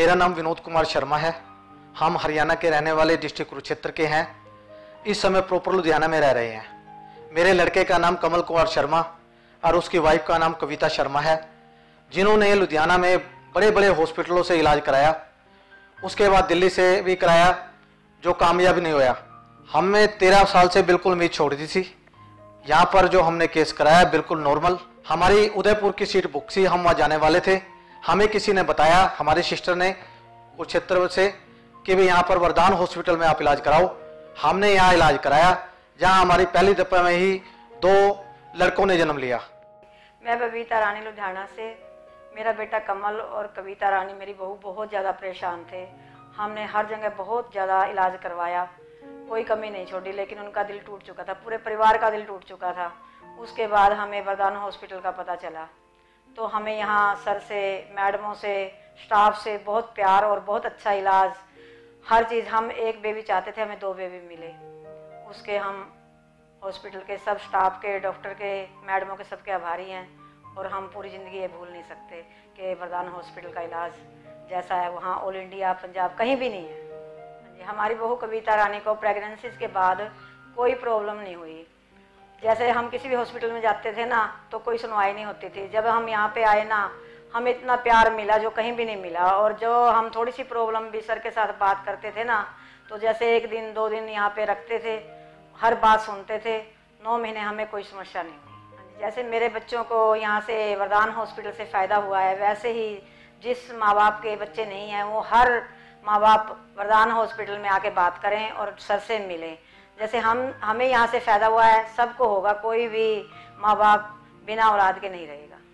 मेरा नाम विनोद कुमार शर्मा है। हम हरियाणा के रहने वाले डिस्ट्रिक्ट कुरुक्षेत्र के हैं। इस समय प्रॉपर लुधियाना में रह रहे हैं। मेरे लड़के का नाम कमल कुमार शर्मा और उसकी वाइफ का नाम कविता शर्मा है, जिन्होंने लुधियाना में बड़े बड़े हॉस्पिटलों से इलाज कराया। उसके बाद दिल्ली से भी कराया, जो कामयाब नहीं होया। हमने 13 साल से बिल्कुल उम्मीद छोड़ दी थी। यहाँ पर जो हमने केस कराया बिल्कुल नॉर्मल। हमारी उदयपुर की सीट बुक थी, हम वहाँ जाने वाले थे। हमें किसी ने बताया, हमारे सिस्टर ने कुरुक्षेत्र से, कि भाई यहाँ पर वरदान हॉस्पिटल में आप इलाज कराओ। हमने यहाँ इलाज कराया, जहाँ हमारी पहली दफे में ही 2 लड़कों ने जन्म लिया। मैं बबीता रानी लुधियाना से। मेरा बेटा कमल और कविता रानी मेरी बहू बहुत ज़्यादा परेशान थे। हमने हर जगह बहुत ज़्यादा इलाज करवाया, कोई कमी नहीं छोड़ी, लेकिन उनका दिल टूट चुका था, पूरे परिवार का दिल टूट चुका था। उसके बाद हमें वरदान हॉस्पिटल का पता चला, तो हमें यहाँ सर से, मैडमों से, स्टाफ से बहुत प्यार और बहुत अच्छा इलाज, हर चीज़। हम एक बेबी चाहते थे, हमें 2 बेबी मिले। उसके हम हॉस्पिटल के सब स्टाफ के, डॉक्टर के, मैडमों के, सबके आभारी हैं। और हम पूरी ज़िंदगी ये भूल नहीं सकते कि वरदान हॉस्पिटल का इलाज जैसा है वहाँ ऑल इंडिया, पंजाब कहीं भी नहीं है। हमारी बहू कविता रानी को प्रेगनेंसी के बाद कोई प्रॉब्लम नहीं हुई। जैसे हम किसी भी हॉस्पिटल में जाते थे ना, तो कोई सुनवाई नहीं होती थी। जब हम यहाँ पे आए ना, हमें इतना प्यार मिला जो कहीं भी नहीं मिला। और जो हम थोड़ी सी प्रॉब्लम भी सर के साथ बात करते थे ना, तो जैसे 1 दिन 2 दिन यहाँ पे रखते थे, हर बात सुनते थे। 9 महीने हमें कोई समस्या नहीं हुई। जैसे मेरे बच्चों को यहाँ से वरदान हॉस्पिटल से फ़ायदा हुआ है, वैसे ही जिस माँ बाप के बच्चे नहीं हैं, वो हर माँ बाप वरदान हॉस्पिटल में आके बात करें और सर से मिलें। जैसे हमें यहाँ से फ़ायदा हुआ है, सबको होगा। कोई भी माँ बाप बिना औलाद के नहीं रहेगा।